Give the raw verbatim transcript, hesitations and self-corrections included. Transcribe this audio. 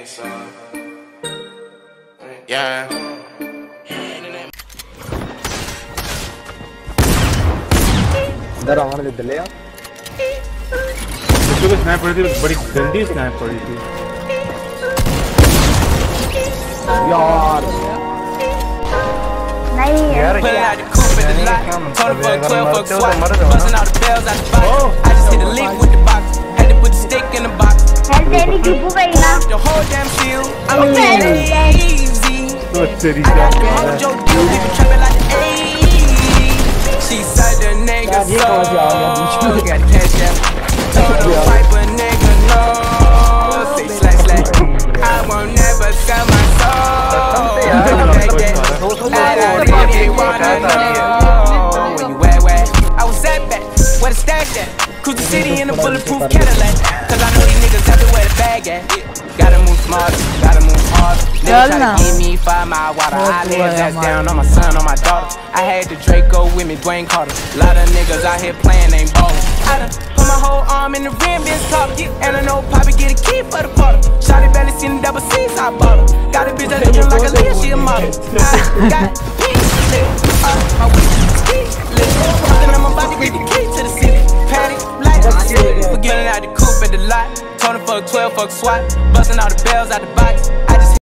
Yeah. इधर आवाज़ दे दिले यार। जो स्नैप पड़ी थी बड़ी गंदी स्नैप पड़ी थी यार। नहीं यार तेरी डूबू गई ना तो तेरी She said the nigga so got cash out. Told the pipe a nigga no. Say slash slash. I won't never sell my soul. Like that. I don't really wanna know when you where where. I was at back, where the stash at? Cruise the city in a bulletproof Cadillac. Cause I know these niggas have to wear the bag at. Gotta move smart, gotta move hard. Niggas try to give me five mile water. I lay his ass down on my son, on my daughter. I had the Draco with me, Dwayne Carter. Lot of niggas out here playing, ain't ballin'. I done put my whole arm in the rim, been talking. And I know Poppy get a key for the bottle. Shawty barely seen the double C's, I bought her. Got a bitch that looking like a Leah, she a model. I got pink lit, uh, my weed ski lit. Talking I'm about to get the key to the city. Patty, light up the city. Forgetting out the coupe at the lot. Told her fuck twelve, fuck SWAT. Busting all the bells out the box. I